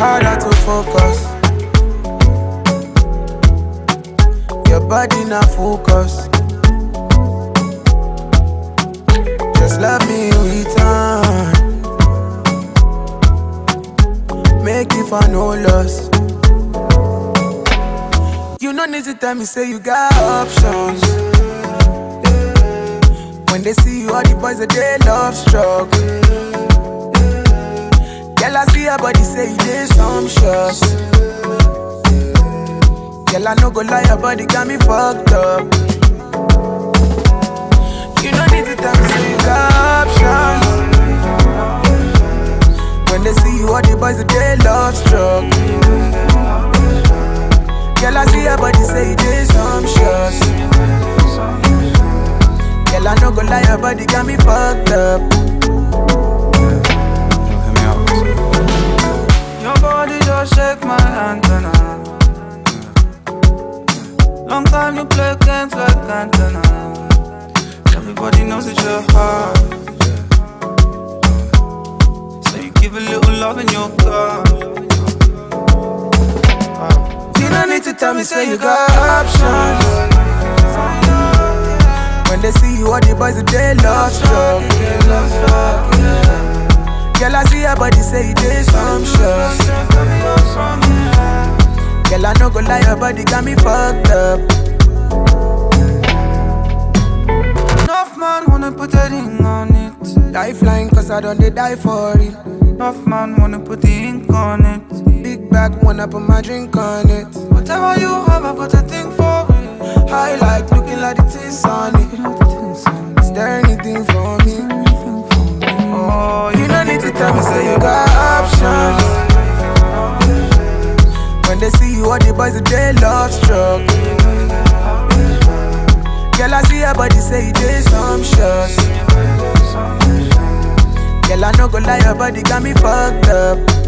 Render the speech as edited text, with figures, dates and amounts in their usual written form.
harder to focus. Your body not focus. Just love me in return. Make it for no loss. You no need to tell me, say you got options. When they see you, all the boys that they love struck. Girl, I see your body, say you did some shots. Girl, I no go lie, your body got me fucked up. You no need to tell me, say you got options. When they see you, all the boys that they love struck. Girl, I see your body, say you did some shots. Girl, I no go lie, your body got me fucked up. Your body just shake my antenna. Long time you play games like antenna. Everybody knows that you're hard. So you give a little love in your car. You don't need to tell me, say you got options. When they see you, all the boys that they love struck. Girl, I see your body, say you did some shots. Girl, I no go lie, your body got me fucked up. Enough man wanna put a ring on it. Lifeline, cause I don't die for it. Enough man wanna put the ink on it. Big back, wanna put my drink on it. Whatever you have, I got a thing for it. I like looking like the tints on it. Is there anything for me? Oh, you don't need to tell me, say you got options. When they see you, all the boys that they love struck. Girl, I see your body, say you did some shots. Girl, I no go lie, your body got me fucked up.